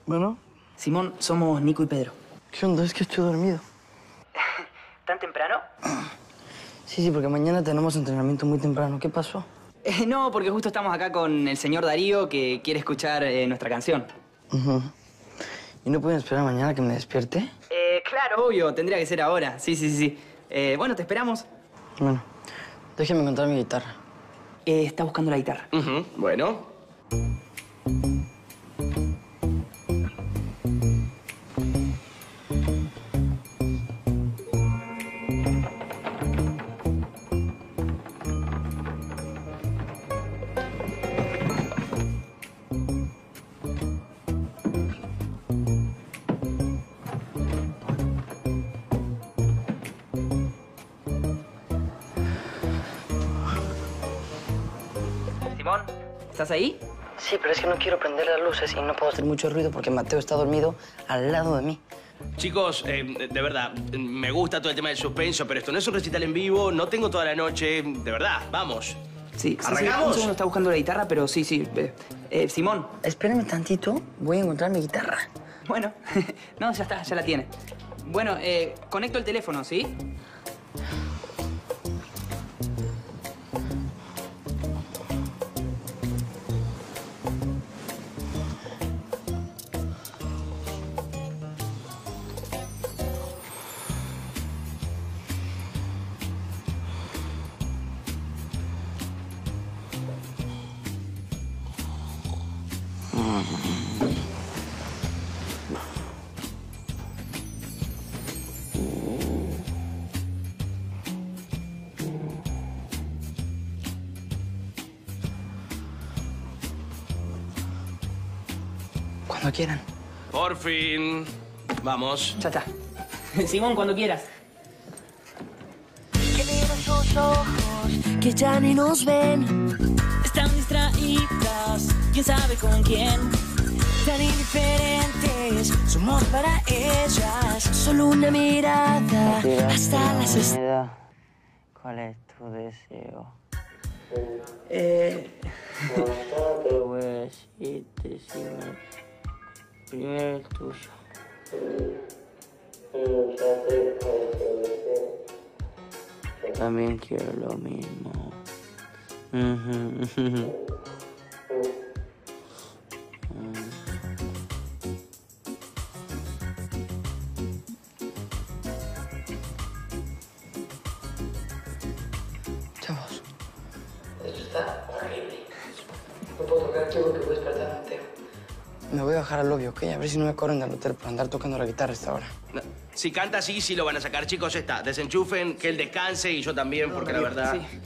Bueno. Simón, somos Nico y Pedro. ¿Qué onda? Es que estoy dormido. ¿Tan temprano? Sí, porque mañana tenemos entrenamiento muy temprano. ¿Qué pasó? No, porque justo estamos acá con el señor Darío, que quiere escuchar nuestra canción. ¿Y no pueden esperar mañana que me despierte? Claro, obvio. Tendría que ser ahora. Sí. Bueno, te esperamos. Bueno, déjeme encontrar mi guitarra. Está buscando la guitarra. Bueno. Simón, ¿estás ahí? Sí, pero es que no quiero prender las luces y no puedo hacer mucho ruido porque Mateo está dormido al lado de mí. Chicos, de verdad, me gusta todo el tema del suspenso, pero esto no es un recital en vivo, no tengo toda la noche, de verdad, vamos. Sí. ¿Arrancamos? Un segundo, está buscando la guitarra, pero sí. Simón. Espérenme tantito, voy a encontrar mi guitarra. Bueno, no, ya está, ya la tiene. Bueno, conecto el teléfono, ¿sí? Cuando quieran. Por fin. Vamos. Ya está. Simón, cuando quieras. Que miran sus ojos, que ya ni nos ven. Están distraídas, quién sabe con quién. Tan indiferentes, somos para ellas. Solo una mirada, hasta las estrellas. ¿Cuál es tu deseo? Pues sí, primero el tuyo. También quiero lo mismo. Chavos, esto está horrible. No puedo tocar aquí porque voy a despertar a Mateo. Me voy a bajar al lobby, ¿ok? A ver si no me corren del hotel por andar tocando la guitarra a esta hora. No, si canta así, sí lo van a sacar. Chicos, está. Desenchufen, que él descanse y yo también, porque la verdad... Sí.